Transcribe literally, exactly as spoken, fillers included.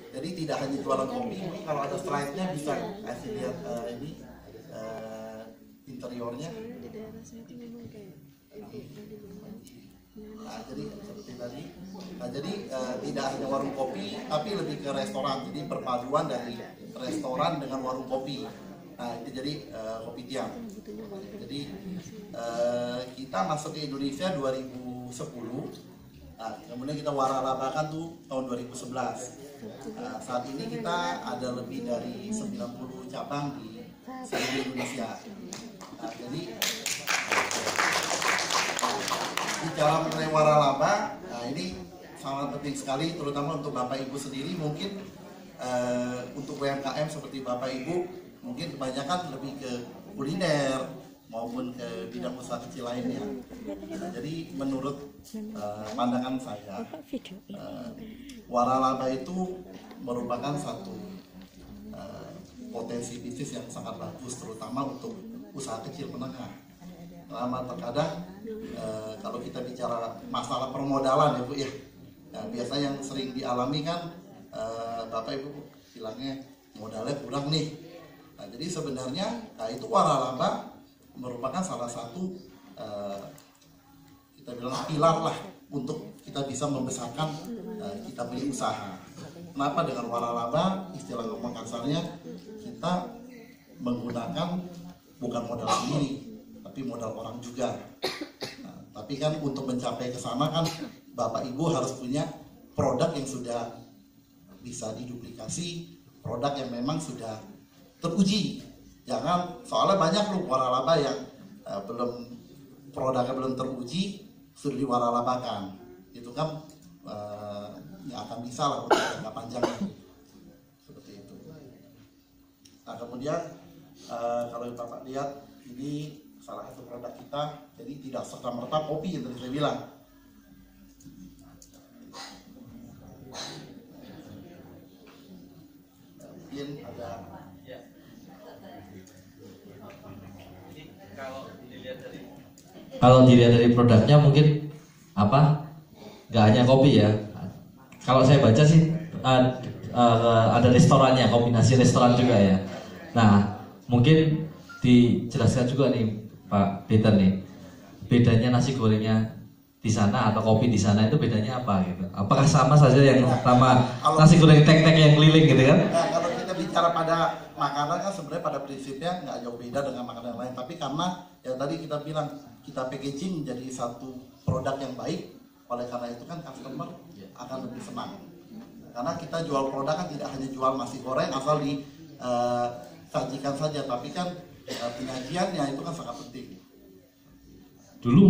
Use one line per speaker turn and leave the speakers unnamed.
Jadi tidak hanya jualan kopi, ini kalau ada slide-nya bisa kasih lihat uh, ini uh, interiornya. Nah, jadi seperti tadi. Nah, jadi uh, tidak hanya warung kopi, tapi lebih ke restoran. Jadi perpaduan dari restoran dengan warung kopi. Nah, itu jadi uh, kopi tiam. Jadi uh, kita masuk ke Indonesia dua ribu sepuluh. Nah, kemudian kita waralabakan tuh tahun dua ribu sebelas. Nah, saat ini kita ada lebih dari sembilan puluh cabang di seluruh Indonesia. Nah, jadi bicara mengenai waralaba, nah ini sangat penting sekali, terutama untuk Bapak Ibu sendiri. Mungkin uh, untuk U M K M seperti Bapak Ibu mungkin kebanyakan lebih ke kuliner maupun ke bidang usaha kecil lainnya. Nah, jadi menurut uh, pandangan saya, uh, waralaba itu merupakan satu uh, potensi bisnis yang sangat bagus, terutama untuk usaha kecil menengah. Karena terkadang uh, kalau kita bicara masalah permodalan ya Bu ya, nah, biasanya yang sering dialami kan uh, Bapak Ibu bilangnya modalnya kurang nih. Nah, jadi sebenarnya nah itu waralaba merupakan salah satu uh, kita bilang pilar lah untuk kita bisa membesarkan uh, kita punya usaha. Kenapa dengan waralaba, istilah ngomong kasarnya, kita menggunakan bukan modal sendiri, tapi modal orang juga. Nah, tapi kan untuk mencapai ke sana kan Bapak Ibu harus punya produk yang sudah bisa diduplikasi, produk yang memang sudah teruji. Jangan, soalnya banyak loh waralaba yang uh, belum produknya belum teruji sudah diwaralabakan. Itu kan uh, nggak akan bisa lah untuk jangka panjang seperti itu. Nah, kemudian uh, kalau Bapak lihat ini salah satu produk kita, jadi tidak serta-merta kopi yang tadi saya bilang. Mungkin ada
kalau dilihat dari produknya mungkin apa nggak hanya kopi ya. Kalau saya baca sih uh, uh, ada restorannya, kombinasi restoran juga ya. Nah mungkin dijelaskan juga nih Pak Peter nih, bedanya nasi gorengnya di sana atau kopi di sana itu bedanya apa gitu? Apakah sama saja yang sama nasi goreng tek-tek yang keliling gitu kan?
Nah, kalau kita bicara pada makanan kan sebenarnya pada prinsipnya nggak jauh beda dengan makanan yang lain. Tapi karena yang tadi kita bilang kita packaging menjadi satu produk yang baik, oleh karena itu kan customer akan lebih senang. Karena kita jual produk kan tidak hanya jual nasi goreng asal disajikan uh, saja, tapi kan uh, penyajiannya itu kan sangat penting.
Dulu